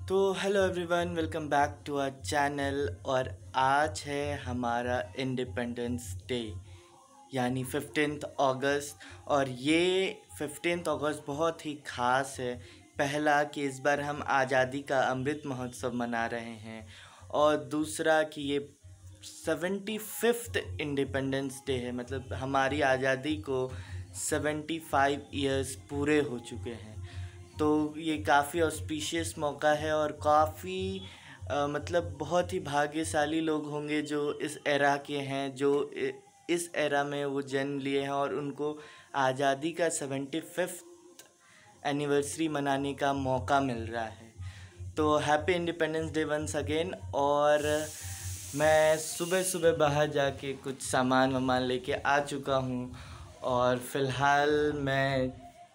तो hello everyone, welcome back to our channel. और आज है हमारा इंडिपेंडेंस डे यानी 15 अगस्त। और ये 15 अगस्त बहुत ही ख़ास है। पहला कि इस बार हम आज़ादी का अमृत महोत्सव मना रहे हैं, और दूसरा कि ये 75th इंडिपेंडेंस डे है। मतलब हमारी आज़ादी को 75 ईयर्स पूरे हो चुके हैं। तो ये काफ़ी ऑस्पिशियस मौका है, और काफ़ी मतलब बहुत ही भाग्यशाली लोग होंगे जो इस एरा के हैं, जो इस एरा में वो जन्म लिए हैं और उनको आज़ादी का 75th एनिवर्सरी मनाने का मौका मिल रहा है। तो happy independence day once again. और मैं सुबह सुबह बाहर जाके कुछ सामान वामान लेके आ चुका हूँ, और फ़िलहाल मैं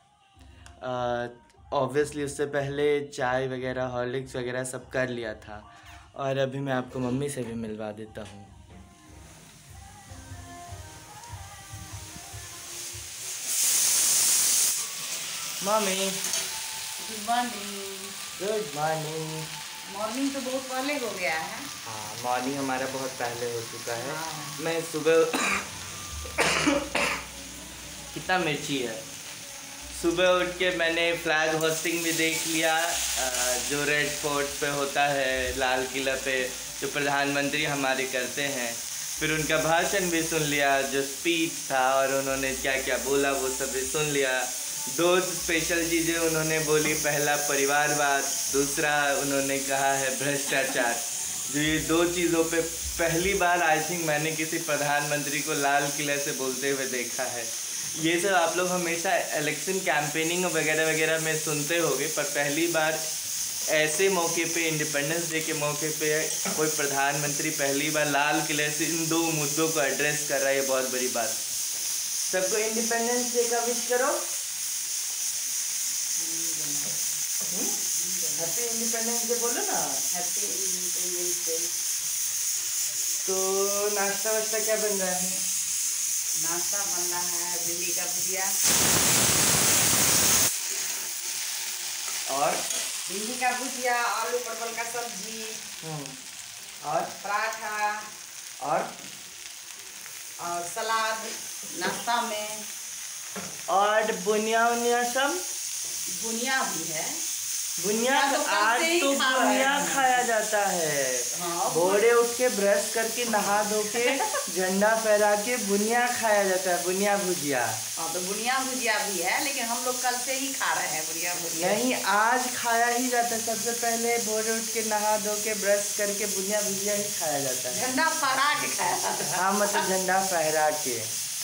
ऑब्वियसली उससे पहले चाय वगैरह हॉर्लिक्स वगैरह सब कर लिया था। और अभी मैं आपको मम्मी से भी मिलवा देता हूँ। Mummy good morning. Good morning. Morning तो बहुत पहले हो गया है। हाँ, मॉर्निंग हमारा बहुत पहले हो चुका है। हाँ। मैं सुबह कितना मिर्ची है। सुबह उठ के मैंने फ्लैग होस्टिंग भी देख लिया, जो रेड फोर्ट पे होता है, लाल किला पे, जो प्रधानमंत्री हमारे करते हैं। फिर उनका भाषण भी सुन लिया, जो स्पीच था और उन्होंने क्या क्या बोला वो सब भी सुन लिया। दो स्पेशल चीज़ें उन्होंने बोली, पहला परिवारवाद, दूसरा उन्होंने कहा है भ्रष्टाचार। जो ये दो चीज़ों पे पहली बार आई थिंक मैंने किसी प्रधानमंत्री को लाल किले से बोलते हुए देखा है। ये सब आप लोग हमेशा इलेक्शन कैंपेनिंग वगैरह वगैरह में सुनते होंगे, पर पहली बार ऐसे मौके पे, इंडिपेंडेंस डे के मौके पे, कोई प्रधानमंत्री पहली बार लाल किले से इन दो मुद्दों को एड्रेस कर रहा है। ये बहुत बड़ी बात। सबको इंडिपेंडेंस डे का विश करो। हैप्पी इंडिपेंडेंस डे बोलो ना। Happy independence day. तो नाश्ता वाश्ता क्या बन रहा है? नाश्ता बन रहा है भिंडी का भुजिया और भिंडी का भुजिया, आलू परवल का सब्जी और पराठा और सलाद नाश्ता में। और बुनिया उनिया सब। बुनिया भी है। बुनिया तो कल आज से ही तो खा रहे बुनिया हैं। खाया जाता है। हाँ, भोरे उठ के ब्रश करके नहा धो के झंडा फहरा के बुनिया खाया जाता है, बुनिया भुजिया। हाँ, तो बुनिया भुजिया भी है, लेकिन हम लोग कल से ही खा रहे हैं बुनिया भुजिया। नहीं, आज खाया ही जाता है। सबसे पहले भोरे उठ के नहा धो के ब्रश करके बुनिया भुजिया ही खाया जाता है। झंडा फहरा के खाया जाता है। हाँ, मतलब झंडा फहरा के।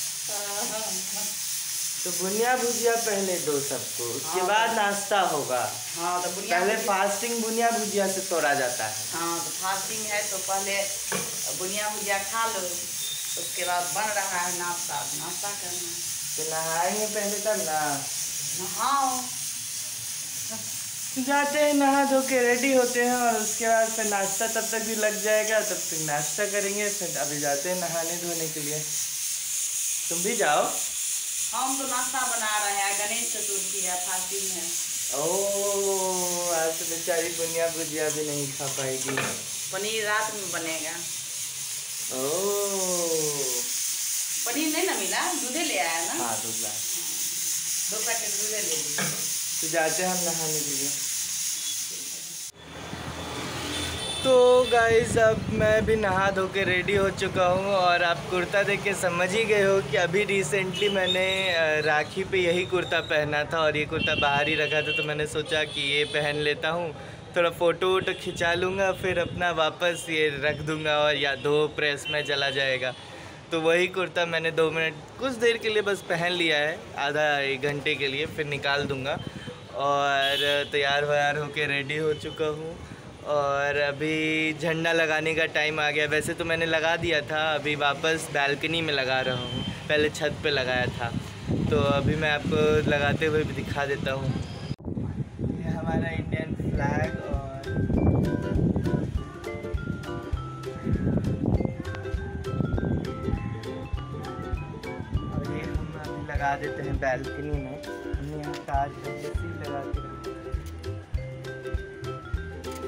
तो बुनिया भुजिया पहले दो सबको, उसके हाँ, बाद नाश्ता होगा। हाँ, तो बुनिया पहले भुजिया। फास्टिंग बुनिया भुजिया से तोड़ा जाता है। हाँ, तो फास्टिंग है तो पहले बुनिया भुजिया खा लो, उसके बाद बन रहा है नाश्ता करना। तो नहाएंगे पहले तब ना। नहाओ। जाते हैं, नहा धो के रेडी होते हैं, और उसके बाद फिर नाश्ता तब तक भी लग जाएगा। तब तक नाश्ता करेंगे, फिर अभी जाते हैं नहाने धोने के लिए। तुम भी जाओ। हम तो नाश्ता बना रहे हैं, गणेश चतुर्थी है, फास्टिंग है। ओह, आज तो बेचारी बुनिया भुजिया भी नहीं खा पाएगी। पनीर रात में बनेगा। ओह, पनीर नहीं ना मिला, दूधे ले आया ना। हाँ, दूध ला। 2 पैकेट दूधे ले लिए। तो जाते हैं हम नहाने के लिए। तो गाइस, अब मैं भी नहा धो के रेडी हो चुका हूँ, और आप कुर्ता देख के समझ ही गए हो कि अभी रिसेंटली मैंने राखी पे यही कुर्ता पहना था, और ये कुर्ता बाहर ही रखा था। तो मैंने सोचा कि ये पहन लेता हूँ, थोड़ा फ़ोटो वोटो खिंचा लूँगा, फिर अपना वापस ये रख दूँगा, और या धो प्रेस में चला जाएगा। तो वही कुर्ता मैंने 2 मिनट कुछ देर के लिए बस पहन लिया है, आधा 1 घंटे के लिए, फिर निकाल दूँगा। और तैयार व्यार होके रेडी हो चुका हूँ, और अभी झंडा लगाने का टाइम आ गया। वैसे तो मैंने लगा दिया था, अभी वापस बालकनी में लगा रहा हूँ, पहले छत पे लगाया था। तो अभी मैं आपको लगाते हुए भी दिखा देता हूँ। ये हमारा इंडियन फ्लैग, और ये हम अभी लगा देते हैं बालकनी में। हमने यहाँ ताज लगा के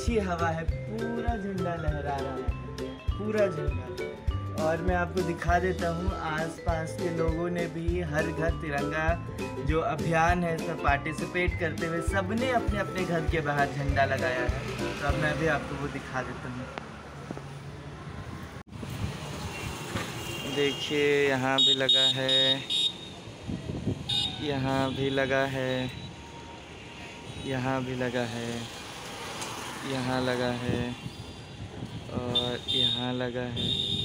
अच्छी हवा है, पूरा झंडा लहरा रहा है, पूरा झंडा। और मैं आपको दिखा देता हूँ, आसपास के लोगों ने भी हर घर तिरंगा जो अभियान है इसमें पार्टिसिपेट करते हुए सबने अपने अपने घर के बाहर झंडा लगाया है। तो अब मैं भी आपको वो दिखा देता हूँ। देखिए यहाँ भी लगा है, यहाँ भी लगा है, यहाँ भी लगा है, यहाँ लगा है और यहाँ लगा है,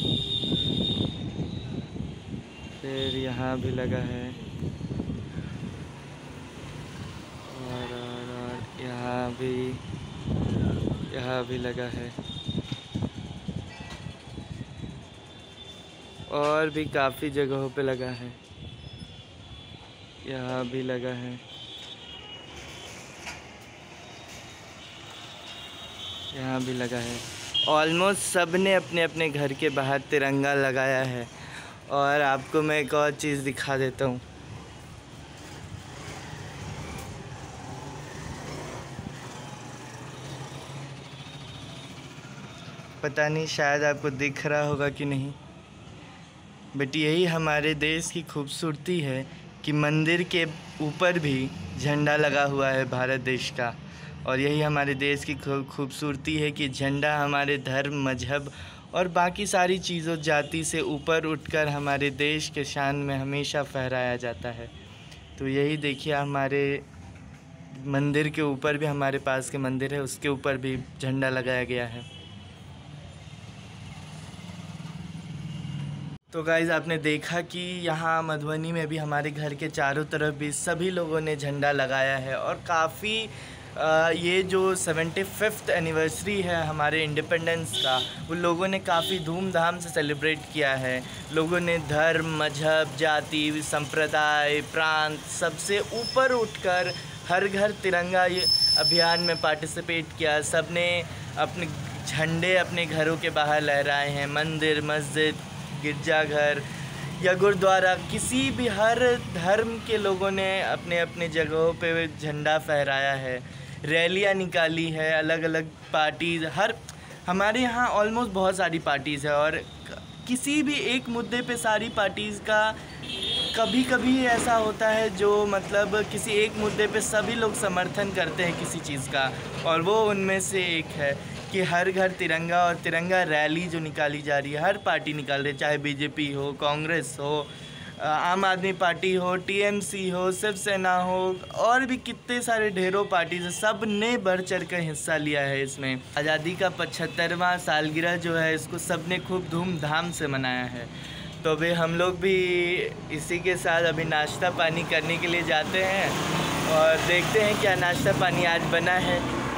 फिर यहाँ भी लगा है और यहाँ भी लगा है और भी काफ़ी जगहों पे लगा है, यहाँ भी लगा है, यहाँ भी लगा है। ऑलमोस्ट सब ने अपने अपने घर के बाहर तिरंगा लगाया है। और आपको मैं एक और चीज़ दिखा देता हूँ। पता नहीं शायद आपको दिख रहा होगा कि नहीं, बट यही हमारे देश की खूबसूरती है कि मंदिर के ऊपर भी झंडा लगा हुआ है भारत देश का। और यही हमारे देश की खूबसूरती है कि झंडा हमारे धर्म, मजहब और बाकी सारी चीज़ों जाति से ऊपर उठकर हमारे देश के शान में हमेशा फहराया जाता है। तो यही देखिए, हमारे मंदिर के ऊपर भी, हमारे पास के मंदिर है उसके ऊपर भी झंडा लगाया गया है। तो गाइज़, आपने देखा कि यहाँ मधुबनी में भी हमारे घर के चारों तरफ भी सभी लोगों ने झंडा लगाया है। और काफ़ी ये जो 75th एनिवर्सरी है हमारे इंडिपेंडेंस का, वो लोगों ने काफ़ी धूमधाम से सेलिब्रेट किया है। लोगों ने धर्म, मजहब, जाति, संप्रदाय, प्रांत सबसे ऊपर उठकर हर घर तिरंगा ये अभियान में पार्टिसिपेट किया। सब ने अपने झंडे अपने घरों के बाहर लहराए हैं। मंदिर, मस्जिद, गिरजाघर या गुरुद्वारा, किसी भी हर धर्म के लोगों ने अपने अपने जगहों पे झंडा फहराया है। रैलियां निकाली है, अलग अलग पार्टीज़, हर हमारे यहाँ ऑलमोस्ट बहुत सारी पार्टीज़ है और किसी भी एक मुद्दे पे सारी पार्टीज़ का कभी कभी ऐसा होता है जो मतलब किसी एक मुद्दे पे सभी लोग समर्थन करते हैं किसी चीज़ का, और वो उनमें से एक है कि हर घर तिरंगा। और तिरंगा रैली जो निकाली जा रही है, हर पार्टी निकाल रही है, चाहे बीजेपी हो, कांग्रेस हो, आम आदमी पार्टी हो, टीएमसी हो, शिवसेना हो, और भी कितने सारे ढेरों पार्टीज, सब ने बढ़ चढ़ कर हिस्सा लिया है इसमें। आज़ादी का 75वां सालगिरह जो है, इसको सब ने खूब धूमधाम से मनाया है। तो अभी हम लोग भी इसी के साथ अभी नाश्ता पानी करने के लिए जाते हैं और देखते हैं क्या नाश्ता पानी आज बना है।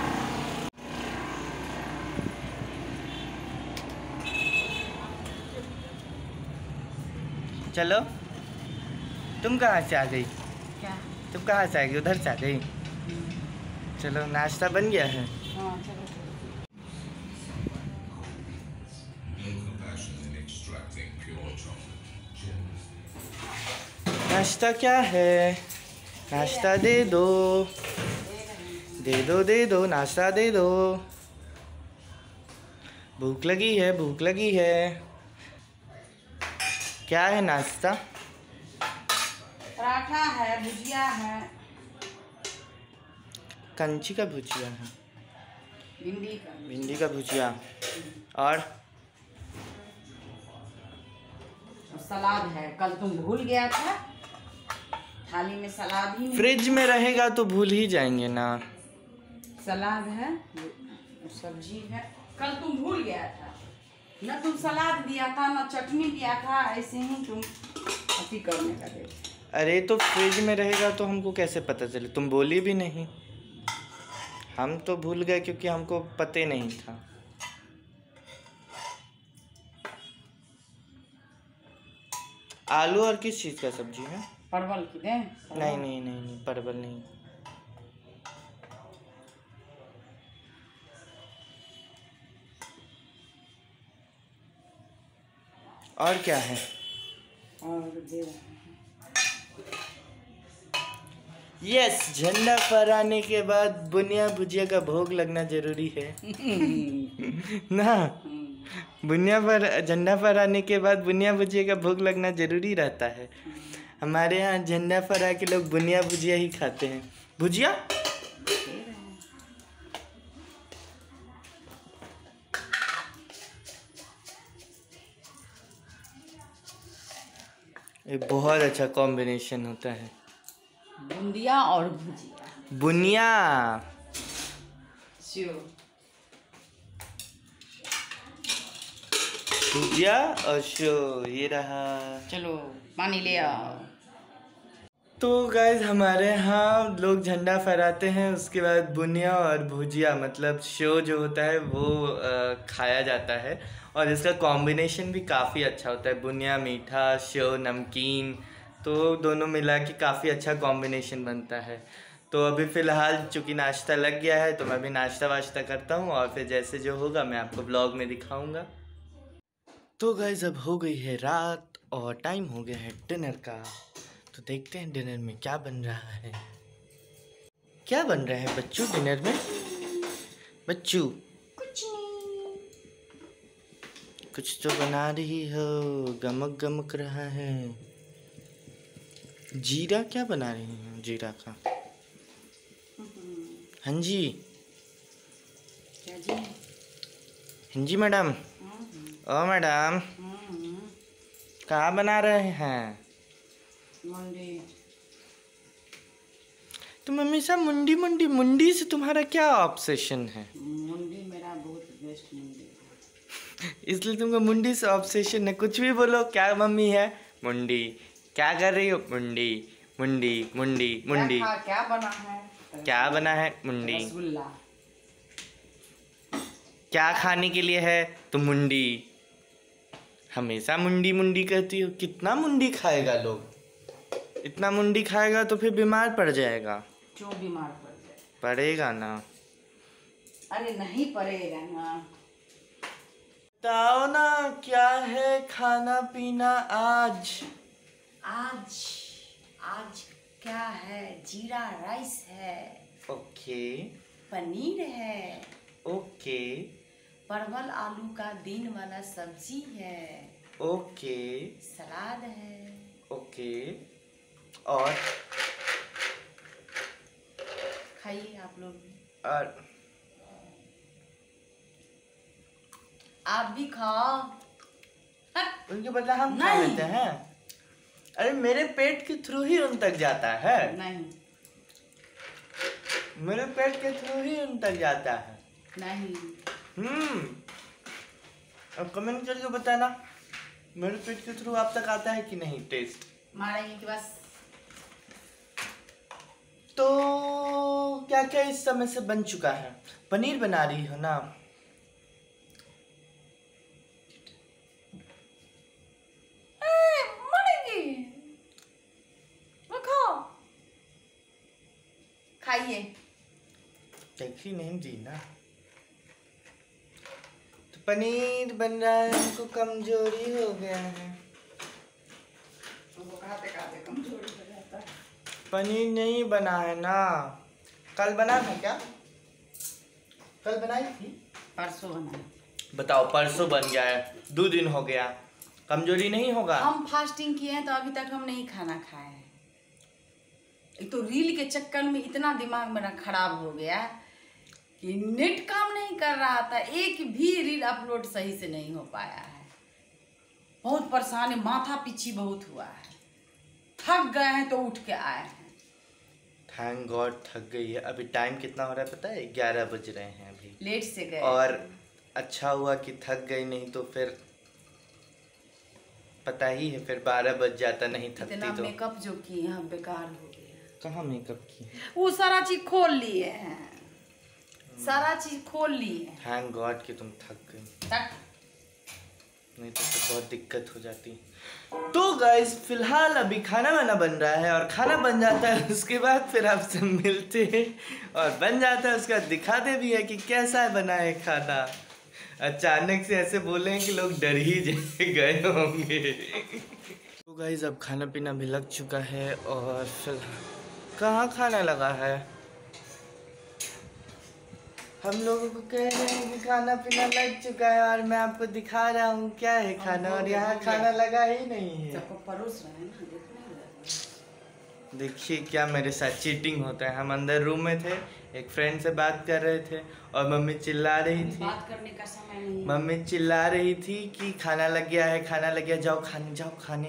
चलो, तुम कहाँ से आ गई? क्या? तुम कहाँ से आ गई? उधर से आ गई? चलो, नाश्ता बन गया है। हाँ, चलो। नाश्ता क्या है? नाश्ता दे दो, दे दो, दे दो, नाश्ता दे दो। भूख लगी है, भूख लगी है। क्या है नाश्ता? पराठा है, भुजिया है। कंची का भुजिया है? भिंडी का भुजिया। और सलाद है। कल तुम भूल गया था, थाली में सलाद ही नहीं। फ्रिज में रहेगा तो भूल ही जाएंगे ना। सलाद है, सब्जी है। कल तुम भूल गया था ना, तुम सलाद दिया था ना, चटनी दिया था, ऐसे ही तुम अति करने लगे। अरे तो फ्रिज में रहेगा तो हमको कैसे पता चले? तुम बोली भी नहीं। हम तो भूल गए क्योंकि हमको पता नहीं था। आलू और किस चीज़ का सब्जी है? परवल की दें? नहीं नहीं नहीं नहीं, परवल नहीं। और क्या है? और दे यस, झंडा फहराने के बाद बुनिया भुजिया का भोग लगना जरूरी है ना। बुनिया पर झंडा फहराने के बाद बुनिया भुजिया का भोग लगना जरूरी रहता है। हमारे यहाँ झंडा फहरा के लोग बुनिया भुजिया ही खाते हैं। भुजिया ये बहुत अच्छा कॉम्बिनेशन होता है। बुंदिया और भुजिया। बुनिया भुजिया और शो, ये रहा। चलो पानी ले आओ। तो गाइज हमारे यहाँ लोग झंडा फहराते हैं, उसके बाद बुनिया और भुजिया मतलब शो जो होता है वो खाया जाता है। और इसका कॉम्बिनेशन भी काफ़ी अच्छा होता है। बुनिया मीठा, शो नमकीन, तो दोनों मिला के काफ़ी अच्छा कॉम्बिनेशन बनता है। तो अभी फ़िलहाल चूँकि नाश्ता लग गया है तो मैं भी नाश्ता वाश्ता करता हूँ और फिर जैसे जो होगा मैं आपको ब्लॉग में दिखाऊँगा। तो गाइज अब हो गई है रात और टाइम हो गया है डिनर का। तो देखते हैं डिनर में क्या बन रहा है। क्या बन रहा है बच्चू डिनर में? बच्चू कुछ नहीं, कुछ तो बना रही हो, गमक गमक रहा है। जीरा क्या बना रही हो? जीरा का हाँ जी। क्या जी? हाँ जी मैडम। ओ मैडम क्या बना रहे हैं? मुंडी। तुम हमेशा मुंडी मुंडी, मुंडी से तुम्हारा क्या ऑब्सेशन है? मुंडी मेरा बहुत बेस्ट मुंडी है। इसलिए तुमको मुंडी से ऑब्सेशन है। कुछ भी बोलो, क्या मम्मी है? मुंडी। क्या कर रही हो? मुंडी मुंडी मुंडी मुंडी। क्या बना है? क्या बना है? मुंडी। रसगुल्ला। क्या खाने के लिए है? तो मुंडी। हमेशा मुंडी मुंडी कहती हो। कितना मुंडी खाएगा लोग? इतना मुंडी खाएगा तो फिर बीमार पड़ जाएगा। क्यों बीमार पड़ जाए? पड़ेगा ना। अरे नहीं पड़ेगा ना। बताओ ना क्या है खाना पीना आज? आज आज क्या है? जीरा राइस है। ओके पनीर है। ओके परवल आलू का दिन वाला सब्जी है। ओके सलाद है। ओके। और खाइए आप लोग। और आप भी खाओ। उनके बदला हम खा नहीं। लेते हैं। अरे मेरे पेट के थ्रू ही उन तक जाता है। नहीं मेरे पेट के थ्रू ही उन तक जाता है। नहीं। अब कमेंट करके बताना मेरे पेट के थ्रू आप तक आता है कि नहीं टेस्ट। मारेंगे कि बस। तो क्या क्या इस समय से बन चुका है? पनीर बना रही हो ना? मरेंगे। खाओ, खाइए। देखी नहीं दी ना। तो पनीर बन रहा है, हमको कमजोरी हो गया है। खाते खाते कमजोरी हो जाता है। पनीर नहीं बना है ना। कल बना था क्या? कल बनाई थी? परसों बना। बताओ, परसों बन गया है, 2 दिन हो गया। कमजोरी नहीं होगा? हम फास्टिंग किए हैं तो अभी तक हम नहीं खाना खाए हैं। एक तो रील के चक्कर में इतना दिमाग मेरा खराब हो गया कि नेट काम नहीं कर रहा था। एक भी रील अपलोड सही से नहीं हो पाया है। बहुत परेशान है, माथा पीछी बहुत हुआ है। थक गए हैं तो उठ के आए हैं। थैंक गॉड थक गई है। अभी टाइम कितना हो रहा है पता है? 11 बज रहे हैं अभी। लेट से गए। और अच्छा हुआ कि थक गई, नहीं तो फिर पता ही है फिर 12 बज जाता नहीं थकती इतना तो। मेकअप जो किए हैं बेकार हो गया। कहाँ मेकअप की? वो सारा चीज खोल लिए हैं। सारा चीज खोल लिए हैं। थैंक गॉड कि तुम थक गई, तक नहीं तो फिर बहुत दिक्कत हो जाती। तो गाइस फिलहाल अभी खाना वाना बन रहा है और खाना बन जाता है उसके बाद फिर आपसे मिलते हैं और बन जाता है उसके बाद दिखाते भी है कि कैसा बना है खाना। अचानक से ऐसे बोले हैं कि लोग डर ही गए होंगे। तो गाइस अब खाना पीना भी लग चुका है और फिर कहाँ खाना लगा है? हम लोगों को कह रहे हैं कि खाना पीना लग चुका है और मैं आपको दिखा रहा हूँ क्या है खाना, और यहाँ खाना लगा ही नहीं है। सबको परोस रहे हैं ना, देखने। देखिए क्या मेरे साथ चीटिंग होता है। हम अंदर रूम में थे, एक फ्रेंड से बात कर रहे थे और मम्मी चिल्ला रही थी। बात करने का समय नहीं। मम्मी चिल्ला रही थी कि खाना लग गया है, खाना लग गया, जाओ खाने, जाओ खाने।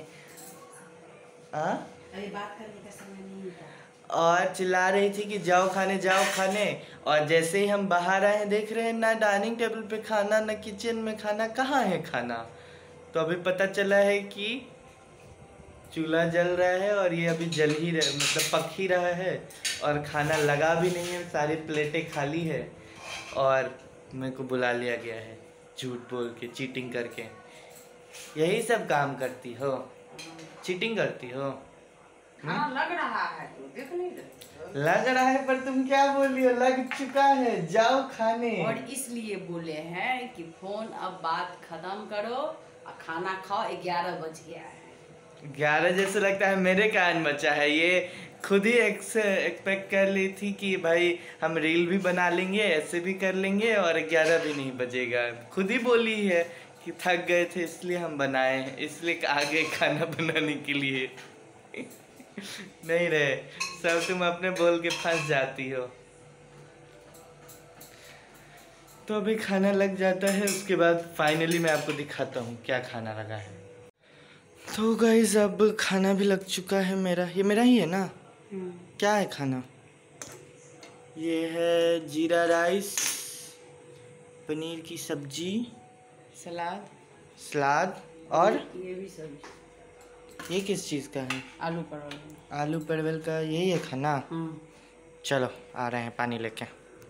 अरे बात करने का समय नहीं था। और चिल्ला रही थी कि जाओ खाने, जाओ खाने। और जैसे ही हम बाहर आए देख रहे हैं ना डाइनिंग टेबल पे खाना, ना किचन में खाना, कहाँ है खाना। तो अभी पता चला है कि चूल्हा जल रहा है और ये अभी जल ही रहा, मतलब पक ही रहा है और खाना लगा भी नहीं है, सारी प्लेटें खाली है और मेरे को बुला लिया गया है झूठ बोल के, चीटिंग करके। यही सब काम करती हो, चीटिंग करती हो। हाँ लग रहा है, तो देख नहीं रहे। लग रहा है पर तुम क्या बोली हो, लग चुका है, जाओ खाने। और इसलिए बोले हैं कि फोन अब बात खत्म करो और खाना खाओ, 11 बज गया है। 11 जैसे लगता है मेरे कान बचा है। ये खुद ही एक्सपेक्ट कर ली थी कि भाई हम रील भी बना लेंगे, ऐसे भी कर लेंगे और 11 भी नहीं बजेगा। खुद ही बोली है कि थक गए थे इसलिए हम बनाए हैं, इसलिए आगे खाना बनाने के लिए। नहीं रे, सब तुम अपने बोल के फंस जाती हो। तो अभी खाना लग जाता है, उसके बाद फाइनली मैं आपको दिखाता हूँ क्या खाना लगा है। तो गाइस अब खाना भी लग चुका है मेरा, ये मेरा ही है ना। क्या है खाना? ये है जीरा राइस, पनीर की सब्जी, सलाद और ये भी सब्जी। ये किस चीज़ का है? आलू परवल। आलू परवल का, यही है खाना। चलो आ रहे हैं पानी लेके।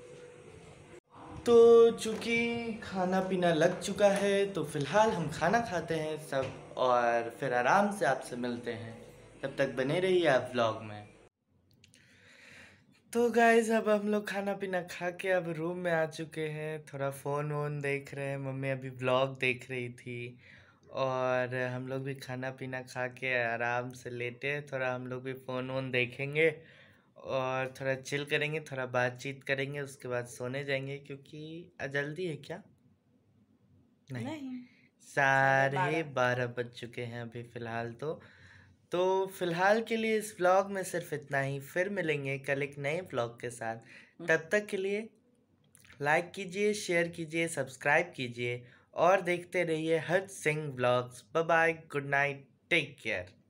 तो चूँकि खाना पीना लग चुका है तो फिलहाल हम खाना खाते हैं सब और फिर आराम से आपसे मिलते हैं। तब तक बने रहिए आप व्लॉग में। तो गाइज अब हम लोग खाना पीना खा के अब रूम में आ चुके हैं, थोड़ा फ़ोन वोन देख रहे हैं। मम्मी अभी व्लॉग देख रही थी और हम लोग भी खाना पीना खा के आराम से लेटे हैं। थोड़ा हम लोग भी फ़ोन वोन देखेंगे और थोड़ा चिल करेंगे, थोड़ा बातचीत करेंगे, उसके बाद सोने जाएंगे। क्योंकि जल्दी है क्या? नहीं। 12:30 बज चुके हैं अभी फ़िलहाल। तो फ़िलहाल के लिए इस व्लॉग में सिर्फ इतना ही। फिर मिलेंगे कल एक नए व्लॉग के साथ। तब तक के लिए लाइक कीजिए, शेयर कीजिए, सब्सक्राइब कीजिए और देखते रहिए Harsh Singh vlogs. Bye bye, good night, take care.